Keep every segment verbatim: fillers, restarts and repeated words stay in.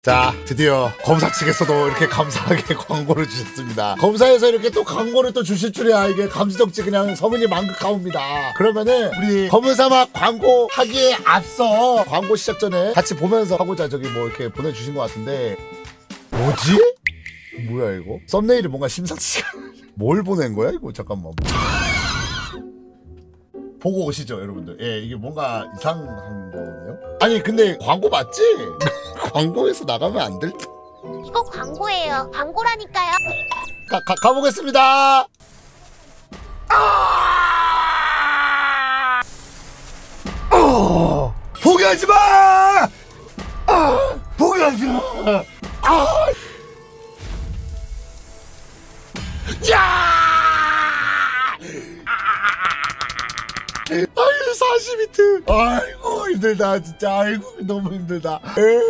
자, 드디어 검사 측에서도 이렇게 감사하게 광고를 주셨습니다. 검사에서 이렇게 또 광고를 또 주실 줄이야. 이게 감지덕지 그냥 성은이 만극하옵니다. 그러면은 우리 검은사막 광고 하기에 앞서 광고 시작 전에 같이 보면서 하고자 저기 뭐 이렇게 보내주신 것 같은데 뭐지? 뭐야 이거? 썸네일이 뭔가 심상치 뭘 보낸 거야 이거? 잠깐만. 보고 오시죠 여러분들. 예, 이게 뭔가 이상한 거네요. 아니 근데 광고 맞지? 광고에서 나가면 안 될 듯. 이거 광고예요. 광고라니까요. 가, 가, 가보겠습니다. 아! 어! 포기하지 마! 아! 포기하지 마! 아! 야! 아유 사십 비트. 아이고 힘들다 진짜. 아이고 너무 힘들다.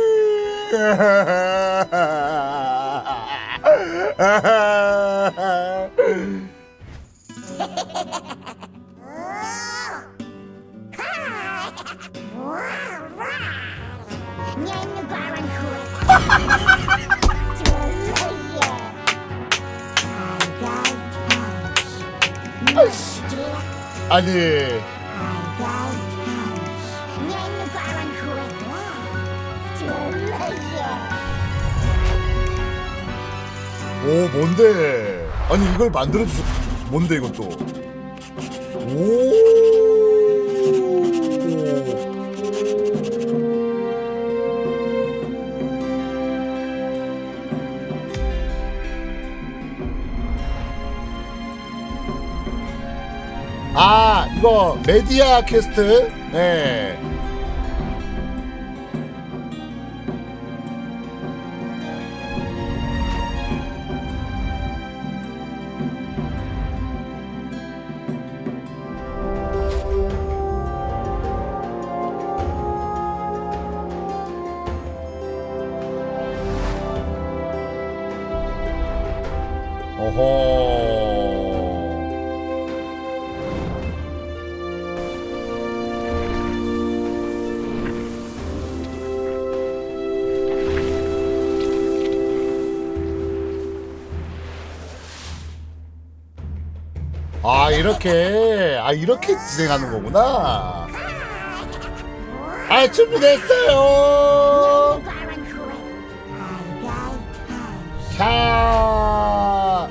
아니 오 뭔데? 아니 이걸 만들어주셨... 뭔데 이것도? 오. 아 이거 메디아 퀘스트. 네. 어허. 아 이렇게 아 이렇게 진행하는 거구나. 아 준비됐어요. 캬.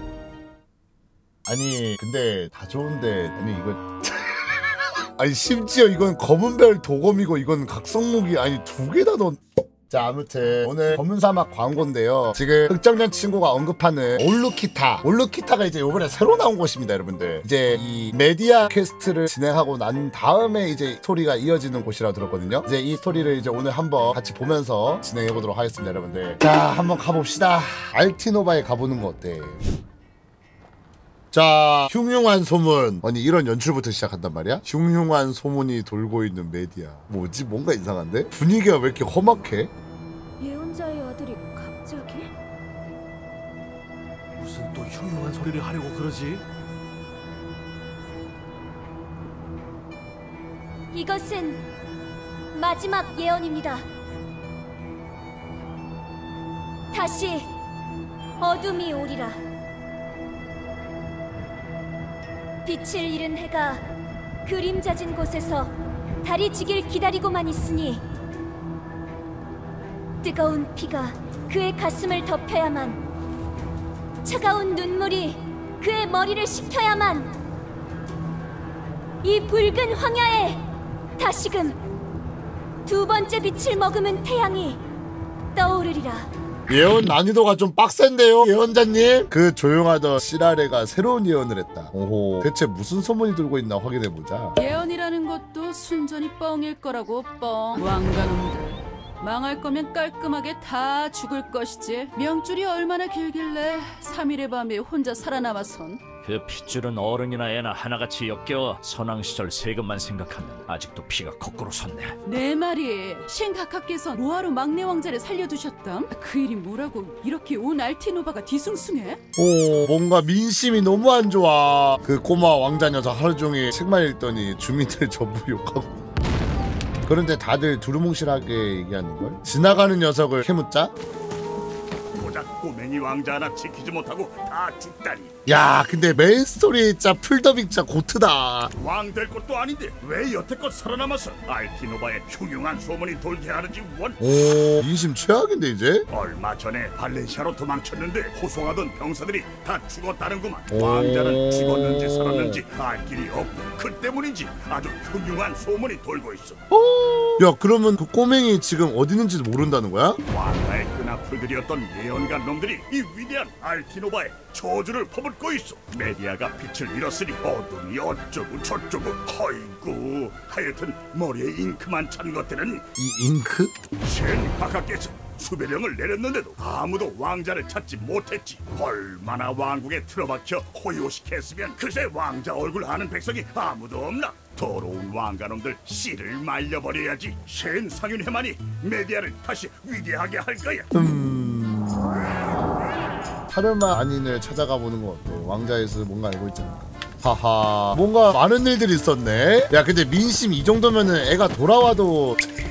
아니 근데 다 좋은데 아니 이거 아니 심지어 이건 검은별 도검이고 이건 각성무기 아니 두 개 다 넣. 자 아무튼 오늘 검은사막 광고인데요. 지금 흑정년 친구가 언급하는 올루키타 올루키타가 이제 요번에 새로 나온 곳입니다 여러분들. 이제 이 메디아 퀘스트를 진행하고 난 다음에 이제 스토리가 이어지는 곳이라고 들었거든요. 이제 이 스토리를 이제 오늘 한번 같이 보면서 진행해 보도록 하겠습니다 여러분들. 자 한번 가봅시다. 알티노바에 가보는 거 어때? 자 흉흉한 소문. 아니 이런 연출부터 시작한단 말이야? 흉흉한 소문이 돌고 있는 메디아. 뭐지? 뭔가 이상한데? 분위기가 왜 이렇게 험악해? 예언자의 아들이 갑자기? 무슨 또 흉흉한 소리를 하려고 그러지? 이것은 마지막 예언입니다. 다시 어둠이 오리라. 빛을 잃은 해가 그림자진 곳에서 달이 지길 기다리고만 있으니 뜨거운 피가 그의 가슴을 덮여야만, 차가운 눈물이 그의 머리를 식혀야만 이 붉은 황야에 다시금 두 번째 빛을 머금은 태양이 떠오르리라. 예언 난이도가 좀 빡센데요 예언자님? 그 조용하던 시라레가 새로운 예언을 했다. 오호 대체 무슨 소문이 돌고 있나 확인해보자. 예언이라는 것도 순전히 뻥일 거라고. 뻥. 왕가놈들 망할 거면 깔끔하게 다 죽을 것이지 명줄이 얼마나 길길래 삼 일의 밤에 혼자 살아남아선. 그 핏줄은 어른이나 애나 하나같이 역겨워. 선왕시절 세금만 생각하면 아직도 피가 거꾸로 솟네. 내 말이 신각하께서 뭐하러 막내 왕자를 살려두셨담? 그 일이 뭐라고 이렇게 온 알티노바가 뒤숭숭해? 오 뭔가 민심이 너무 안 좋아. 그 꼬마 왕자 녀석 하루 종일 책만 읽더니 주민들 전부 욕하고. 그런데 다들 두루뭉실하게 얘기하는걸? 지나가는 녀석을 캐묻자? 고작 꼬맹이 왕자 하나 지키지 못하고 다 죽다니. 야 근데 메인 스토리 진짜 풀더빙 진짜 고트다. 왕 될 것도 아닌데 왜 여태껏 살아남아서 알티노바의 흉흉한 소문이 돌게 하는지 원. 오 인심 최악인데 이제? 얼마 전에 발렌시아로 도망쳤는데 호송하던 병사들이 다 죽었다는구만. 오. 왕자는 죽었는지 살았는지 알 길이 없고 그 때문인지 아주 흉흉한 소문이 돌고 있어. 야 그러면 그 꼬맹이 지금 어디 있는지도 모른다는 거야? 왕가의 끈앞풀들이었던 예언가 놈들이 이 위대한 알티노바에 저주를 퍼붓고 있어. 메디아가 빛을 잃었으니 어둠이 어쩌고 저쩌고. 아이고 하여튼 머리에 잉크만 찬 것들은 이 잉크? 쉔 각하께서 수배령을 내렸는데도 아무도 왕자를 찾지 못했지. 얼마나 왕국에 틀어박혀 호요시켰으면 그새 왕자 얼굴 아는 백성이 아무도 없나. 더러운 왕가놈들 씨를 말려버려야지. 쉔 상윤회만이 메디아를 다시 위대하게 할 거야. 음... 타르마 아닌을 찾아가 보는 거 어때? 왕자에서 뭔가 알고 있지 않을까? 하하 뭔가 많은 일들이 있었네? 야 근데 민심 이 정도면은 애가 돌아와도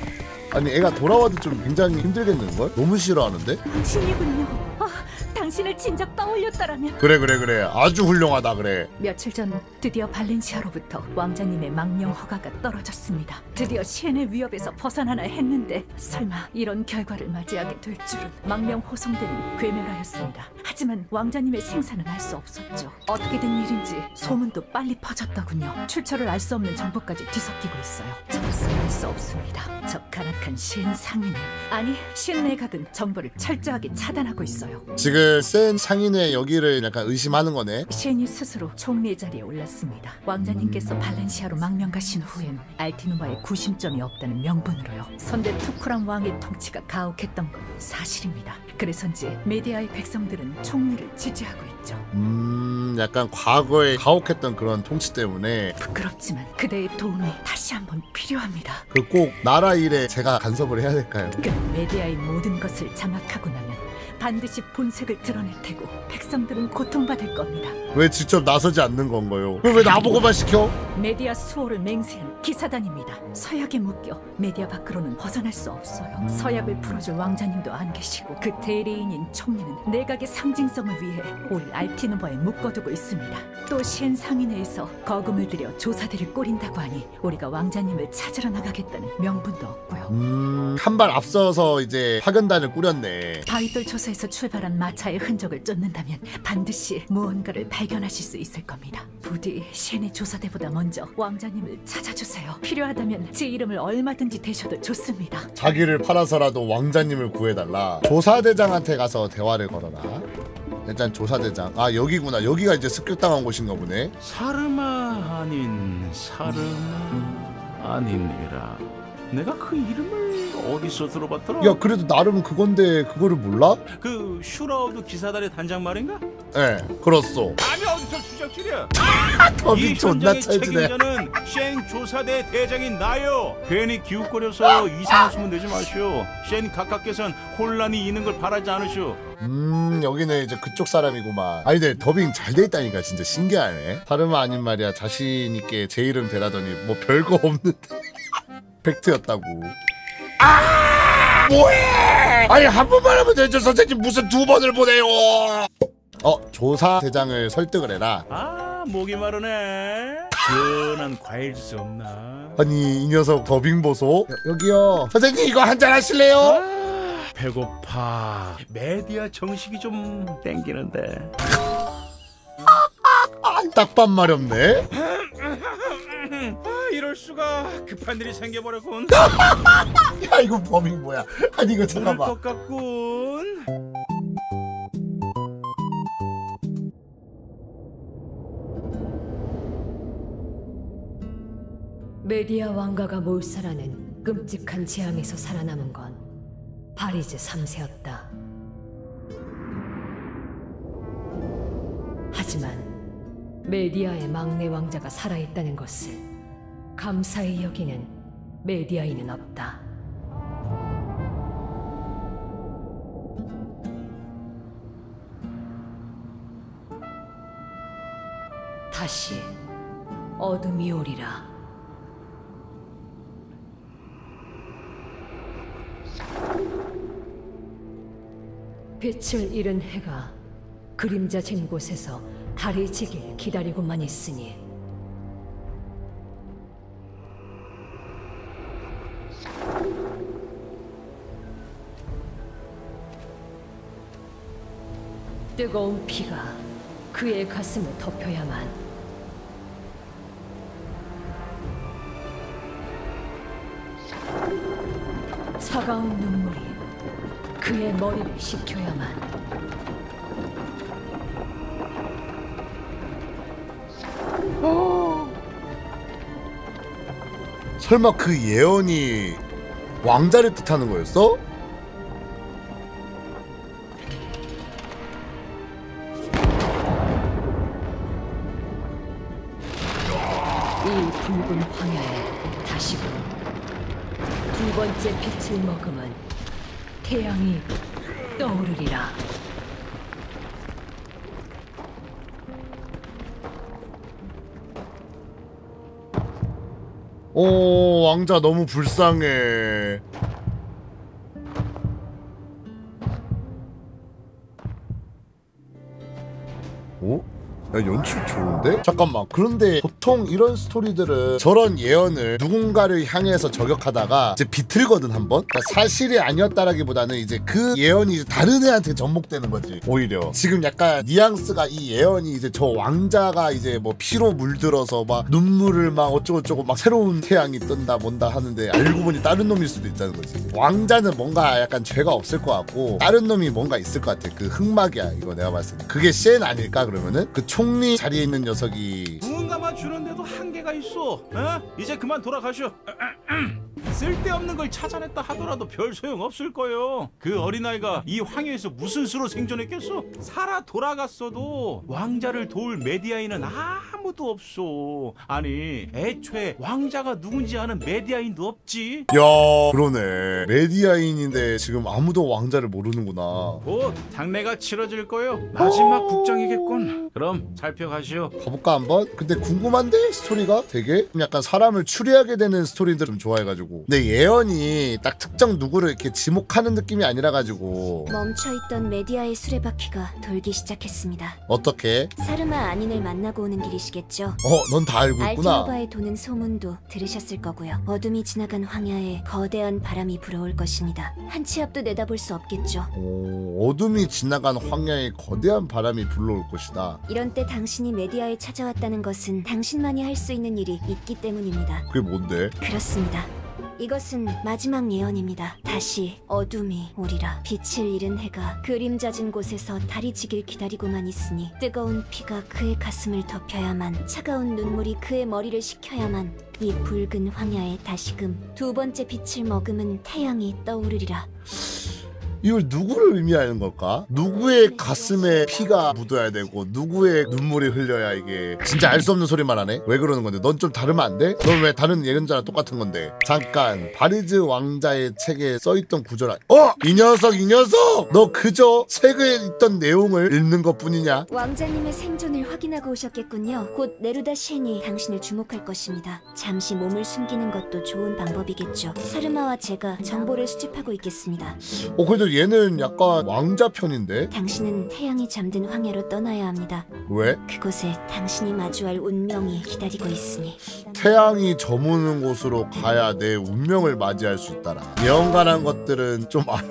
아니 애가 돌아와도 좀 굉장히 힘들겠는걸? 너무 싫어하는데? 신이군요. 아, 당신을 진작 떠올렸다라면. 그래 그래 그래 아주 훌륭하다 그래. 며칠 전 드디어 발렌시아로부터 왕자님의 망령 허가가 떨어졌습니다. 드디어 시엔의 위협에서 벗어나나 했는데 설마 이런 결과를 맞이하게 될 줄은. 망령 호송대는 괴멸하였습니다. 하지만 왕자님의 생사는 알 수 없었죠. 어떻게 된 일인지 소문도 빨리 퍼졌더군요. 출처를 알 수 없는 정보까지 뒤섞이고 있어요. 저로서 알 수 없습니다. 저 간악한 시엔 상인은, 아니 시엔 내각은 정보를 철저하게 차단하고 있어요. 지금 센 상인의 여기를 약간 의심하는 거네. 시엔이 스스로 총리의 자리에 올랐습니다. 왕자님께서 발렌시아로 망명 가신 후엔 알티노바에 구심점이 없다는 명분으로요. 선대 투쿠람 왕의 통치가 가혹했던 건 사실입니다. 그래서인지 메디아의 백성들은 총리를 지지하고 있죠. 음 약간 과거에 가혹했던 그런 통치 때문에. 부끄럽지만 그대의 도움이 다시 한번 필요합니다. 그 꼭 나라 일에 제가 간섭을 해야 될까요? 그럼 메디아의 모든 것을 장악하고 나면 반드시 본색을 드러낼 테고 백성들은 고통받을 겁니다. 왜 직접 나서지 않는 건가요? 왜 나보고만 시켜? 메디아 수호를 맹세한 기사단입니다. 서약에 묶여 메디아 밖으로는 벗어날 수 없어요. 서약을 풀어줄 왕자님도 안 계시고 그 대리인인 총리는 내각의 상징성을 위해 올 알티노바에 묶어두고 있습니다. 또 시엔 상인회에서 거금을 들여 조사대를 꾸린다고 하니 우리가 왕자님을 찾으러 나가겠다는 명분도 없고요. 음... 한 발 앞서서 이제 파견단을 꾸렸네. 바위돌 조사에서 출발한 마차의 흔적을 쫓는다면 반드시 무언가를 발견하실 수 있을 겁니다. 부디 시엔의 조사대보다 먼저 왕자님을 찾아주세요. 필요하다면 제 이름을 얼마든지 대셔도 좋습니다. 자기를 팔아서라도 왕자님을 구해달라. 조사대장한테 가서 대화를 걸어라. 일단 조사대장. 아 여기구나. 여기가 이제 습격당한 곳인가 보네. 사르마 아닌 사르마 아니니라. 내가 그 이름을 어디서 들어봤더라? 야 그래도 나름 그건데 그거를 몰라? 그 슈라우드 기사단의 단장 말인가? 예 네, 그렇소. 아니 어디서 추적질이야? 더빙 이 존나 현장의 찰지네. 책임자는 쉔 조사대 대장인 나요. 괜히 기웃거려서 이상한 소문 내지 마시오. 쉔 각하께서는 혼란이 있는 걸 바라지 않으시오. 음 여기는 이제 그쪽 사람이구만. 아니 근데 더빙 잘 돼 있다니까 진짜 신기하네. 다름아 아닌 말이야 자신 있게 제 이름 대라더니 뭐 별거 없는데 팩트였다고. 아 뭐해? 아니 한 번만 하면 되죠 선생님. 무슨 두 번을 보내요? 어 조사 대장을 설득을 해라. 아 목이 마르네. 시원한 과일 주스 없나? 아니 이 녀석 더빙 보소. 여, 여기요 선생님 이거 한잔 하실래요? 아, 배고파. 메디아 정식이 좀 땡기는데. 아, 딱밥 마렵네. 아, 이럴 수가. 급한 일이 생겨버렸군. 야 이거 더빙 뭐야? 아니 이거 잠깐만. 것 같군. 메디아 왕가가 몰살하는 끔찍한 재앙에서 살아남은 건 파리즈 삼 세였다. 하지만 메디아의 막내 왕자가 살아있다는 것을 감사히 여기는 메디아인은 없다. 다시 어둠이 오리라. 빛을 잃은 해가 그림자 진 곳에서 달이 지길 기다리고만 있으니 뜨거운 피가 그의 가슴을 덮여야만 차가운 눈물이 그의 머리를 식혀야만 설마 그 예언이 왕자를 뜻하는 거였어? 이 붉은 황야에 다시금 두 번째 빛을 머금은 태양이 떠오르리라. 오, 왕자 너무 불쌍해. 오? 야, 연출 좋은데? 잠깐만, 그런데 보통 이런 스토리들은 저런 예언을 누군가를 향해서 저격하다가 이제 비틀거든 한번? 그러니까 사실이 아니었다라기보다는 이제 그 예언이 이제 다른 애한테 접목되는 거지. 오히려 지금 약간 뉘앙스가 이 예언이 이제 저 왕자가 이제 뭐 피로 물들어서 막 눈물을 막 어쩌고저쩌고 막 새로운 태양이 뜬다 뭔다 하는데 알고 보니 다른 놈일 수도 있다는 거지. 왕자는 뭔가 약간 죄가 없을 것 같고 다른 놈이 뭔가 있을 것 같아. 그 흑막이야 이거 내가 봤을 때. 그게 쉔 아닐까 그러면은? 그 총리 자리에 있는 녀석이 누군가만 주는데도 한계가 있어. 어? 이제 그만 돌아가시오. 쓸데없는 걸 찾아냈다 하더라도 별 소용 없을 거예요. 그 어린아이가 이 황해에서 무슨 수로 생존했겠어? 살아 돌아갔어도 왕자를 도울 메디아인은 아무도 없어. 아니 애초에 왕자가 누군지 아는 메디아인도 없지. 야 그러네. 메디아인인데 지금 아무도 왕자를 모르는구나. 곧 장례가 치러질 거예요. 마지막 국정이겠군. 그럼 살펴가시오. 가볼까 한번? 근데 궁금한데 스토리가 되게 약간 사람을 추리하게 되는 스토리들 좀 좋아해가지고. 근데 예언이 딱 특정 누구를 이렇게 지목하는 느낌이 아니라가지고. 멈춰있던 메디아의 수레바퀴가 돌기 시작했습니다. 어떻게? 사르마 아닌을 만나고 오는 길이시겠죠? 어, 넌 다 알고 있구나. 알티노바에 도는 소문도 들으셨을 거고요. 어둠이 지나간 황야에 거대한 바람이 불어올 것입니다. 한 치 앞도 내다볼 수 없겠죠. 오, 어둠이 지나간 황야에 거대한 바람이 불러올 것이다. 이런 때 당신이 메디아에 찾아왔다는 것은 당신만이 할 수 있는 일이 있기 때문입니다. 그게 뭔데? 그렇습니다. 이것은 마지막 예언입니다. 다시 어둠이 오리라. 빛을 잃은 해가 그림자진 곳에서 달이 지길 기다리고만 있으니 뜨거운 피가 그의 가슴을 덮여야만, 차가운 눈물이 그의 머리를 식혀야만, 이 붉은 황야에 다시금 두 번째 빛을 머금은 태양이 떠오르리라. 이걸 누구를 의미하는 걸까? 누구의 가슴에 피가 묻어야 되고 누구의 눈물이 흘려야 이게 진짜 알 수 없는 소리만 하네? 왜 그러는 건데? 넌 좀 다르면 안 돼? 넌 왜 다른 예언자랑 똑같은 건데? 잠깐 바리즈 왕자의 책에 써있던 구절 아... 어! 이 녀석 이 녀석! 너 그저 책에 있던 내용을 읽는 것뿐이냐? 왕자님의 생존을 확인하고 오셨겠군요. 곧 네루다 쉔이 당신을 주목할 것입니다. 잠시 몸을 숨기는 것도 좋은 방법이겠죠. 사르마와 제가 정보를 수집하고 있겠습니다. 어 그래도 얘는 약간 왕자 편인데? 당신은 태양이 잠든 황야로 떠나야 합니다. 왜? 그곳에 당신이 마주할 운명이 기다리고 있으니. 태양이 저무는 곳으로 가야 내 운명을 맞이할 수 있다라. 예언가란 것들은 좀 아...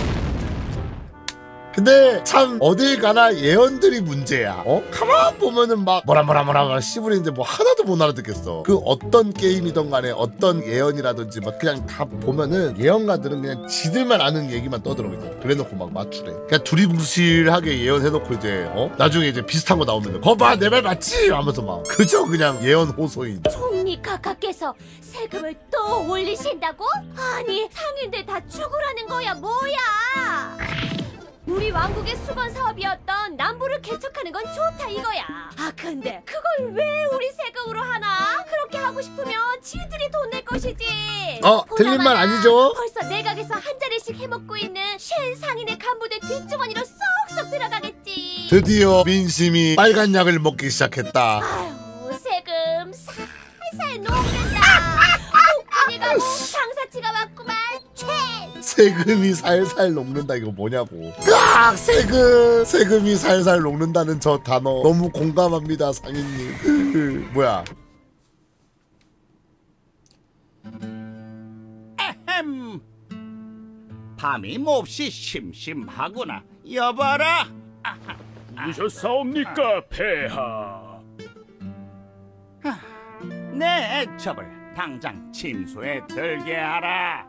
근데 참 어딜 가나 예언들이 문제야. 어? 가만 보면은 막 뭐라 뭐라 뭐라 뭐라 씨부리는데 뭐 하나도 못 알아듣겠어. 그 어떤 게임이든 간에 어떤 예언이라든지 막 그냥 다 보면은 예언가들은 그냥 지들만 아는 얘기만 떠들어거든. 그래놓고 막 맞추래. 그냥 두리뭉실하게 예언해놓고 이제 어? 나중에 이제 비슷한 거 나오면 거봐 내 말 맞지? 하면서 막 그저 그냥 예언 호소인. 총리 각하께서 세금을 또 올리신다고? 아니 상인들 다 죽으라는 거야 뭐야? 우리 왕국의 수건 사업이었던 남부를 개척하는 건 좋다 이거야. 아 근데 그걸 왜 우리 세금으로 하나? 그렇게 하고 싶으면 지들이 돈 낼 것이지. 어 틀린 말 아니죠? 벌써 내각에서 한 자리씩 해먹고 있는 쉔 상인의 간부들 뒷주머니로 쏙쏙 들어가겠지. 드디어 민심이 빨간 약을 먹기 시작했다. 아유 세금 살살 녹는다. 복분이가 장사치가 왔구만. 최 세금이 살살 녹는다 이거 뭐냐고. 깍! 세금! 세금이 살살 녹는다는 저 단어 너무 공감합니다 상인님. 뭐야. 에헴. 밤이 몹시 심심하구나. 여봐라. 누구셨사옵니까, 폐하? 내 애첩을 당장 침소에 들게 하라.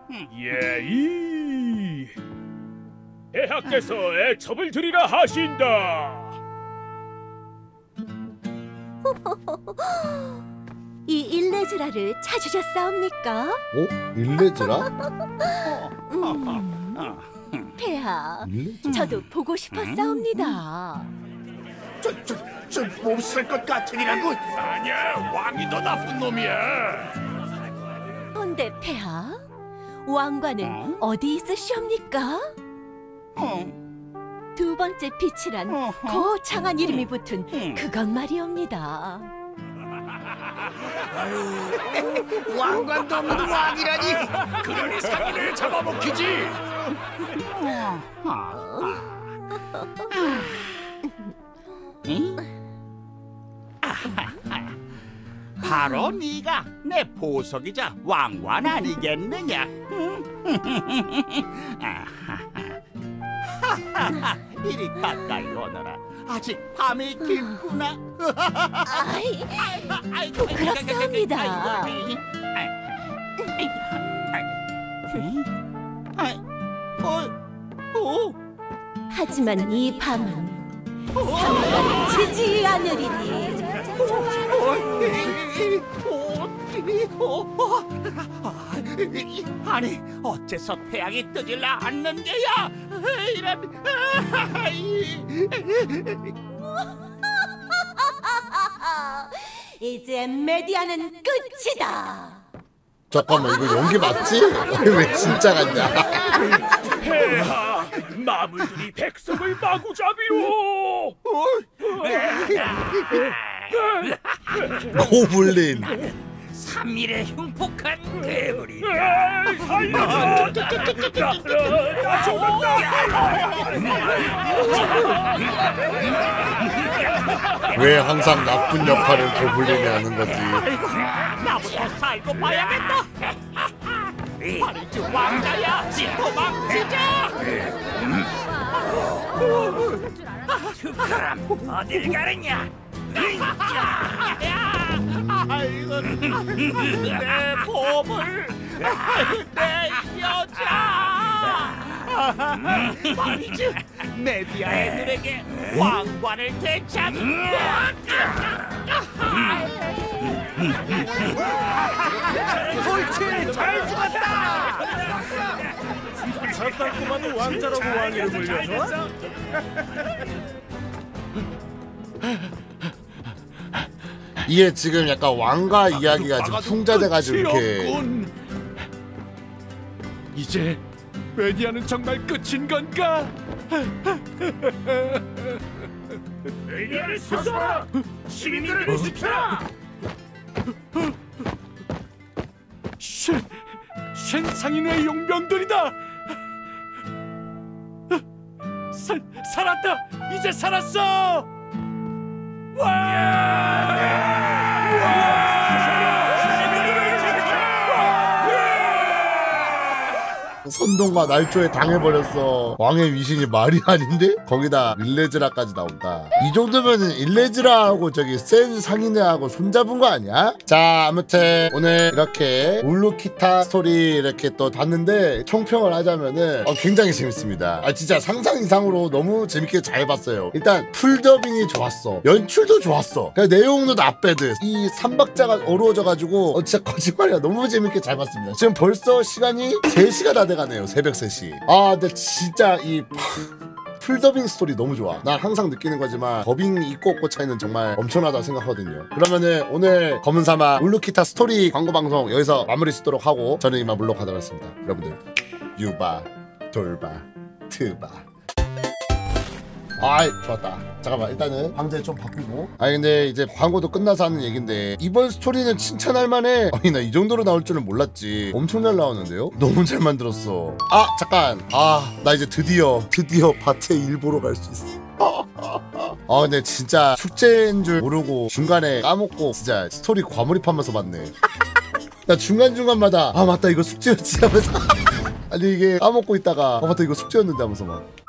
예이. 폐하께서 애첩을 드리라 하신다. 이 일레즈라를 찾으셨사옵니까? 어? 일레즈라? 음, 폐하, 일레즈라? 저도 보고 싶었사옵니다. 저, 저, 저 몹쓸 것 같으니라고. 아니야, 왕이 더 나쁜 놈이야. 헌데 폐하, 왕관은 어? 디 있으시옵니까? 어? 두 번째 빛이란 어허. 거창한 이름이 붙은 음. 그것 말이옵니다. 왕관도 없는 왕이라니. 그러니 사기를 잡아먹히지. 바로 네가 내 보석이자 왕관 아니겠느냐? 이리 가까이 오너라. 아직 밤이 길구나. 아이, 아이, 부끄럽사옵니다. 하지만 이 밤은 상관을 지지 않으리니. 아니 어째서 태양이 뜨질 않는 게야? 이런. 이제 메디아는 끝이다. 잠깐만 이거 연기 맞지? 왜 진짜 같냐? 폐하, 마물들이 백성을 마구잡이로. 고블린. 삼일의 흉폭한 괴물이다. 왜 항상 나쁜 역할을 고블린이 하는 거지? 나부터 살고 봐야겠다. 파리즈 왕자야, 도망치자. 그럼 어딜 가느냐? 아이고, 내 보물, 내 여자. 파리즈, 메디아의 눈에게 왕관을 되찾. 옳지, 잘 죽었다. 잠깐만 왕자라고 왕위를 물려줘? 이게 지금 약간 왕가 이야기가 지금 풍자돼가지고 이렇게. 이제 메디아는 정말 끝인 건가? 메디아를 사수하라! 시민들을 지켜라! 쉔! 쉔 상인의 용병들이다! 살, 살았다! 이제 살았어! 선동과 날조에 당해버렸어. 왕의 위신이 말이 아닌데? 거기다 일레즈라까지 나온다. 이 정도면은 일레즈라하고 저기 센 상인애하고 손잡은 거 아니야? 자, 아무튼 오늘 이렇게 울루키타 스토리 이렇게 또 봤는데 총평을 하자면은 어, 굉장히 재밌습니다. 아 진짜 상상 이상으로 너무 재밌게 잘 봤어요. 일단 풀더빙이 좋았어. 연출도 좋았어. 그냥 내용도 나빼드. 이 삼박자가 어우러져가지고 어, 진짜 거짓말이야. 너무 재밌게 잘 봤습니다. 지금 벌써 시간이 세 시가 다 돼가네요. 새벽 세 시. 아 근데 진짜 이 풀더빙 스토리 너무 좋아. 난 항상 느끼는 거지만 더빙 있고 없고 차이는 정말 엄청나다 생각하거든요. 그러면은 오늘 검은사막 울루키타 스토리 광고방송 여기서 마무리 짓도록 하고 저는 이만 물러가도록 하겠습니다. 여러분들 유바 돌바 트바 아이 좋았다. 잠깐만 일단은 방제 좀 바꾸고. 아니 근데 이제 광고도 끝나서 하는 얘긴데 이번 스토리는 칭찬할 만해. 아니 나 이 정도로 나올 줄은 몰랐지. 엄청 잘 나오는데요? 너무 잘 만들었어. 아 잠깐. 아 나 이제 드디어 드디어 밭에 일 보러 갈 수 있어. 아 근데 진짜 숙제인 줄 모르고 중간에 까먹고 진짜 스토리 과몰입하면서 봤네. 나 중간중간마다 아 맞다 이거 숙제였지 하면서 아니 이게 까먹고 있다가 아 맞다 이거 숙제였는데 하면서 막